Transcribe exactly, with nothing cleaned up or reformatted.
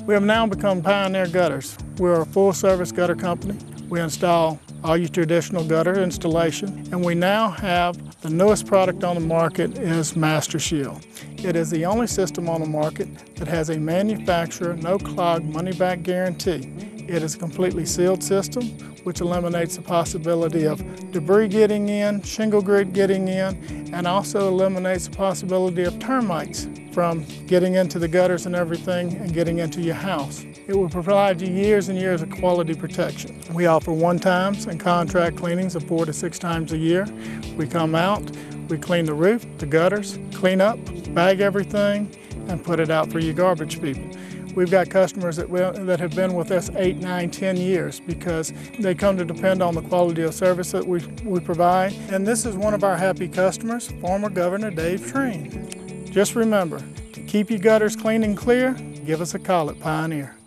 We have now become Pioneer Gutters. We're a full-service gutter company. We install all your traditional gutter installation, and we now have the newest product on the market is Master Shield. It is the only system on the market that has a manufacturer no-clog money-back guarantee. It is a completely sealed system, which eliminates the possibility of debris getting in, shingle grit getting in, and also eliminates the possibility of termites from getting into the gutters and everything and getting into your house. It will provide you years and years of quality protection. We offer one-times and contract cleanings of four to six times a year. We come out, we clean the roof, the gutters, clean up, bag everything, and put it out for your garbage people. We've got customers that, will, that have been with us eight, nine, ten years because they come to depend on the quality of service that we, we provide. And this is one of our happy customers, former Governor Dave Treen. Just remember, to keep your gutters clean and clear, give us a call at Pioneer.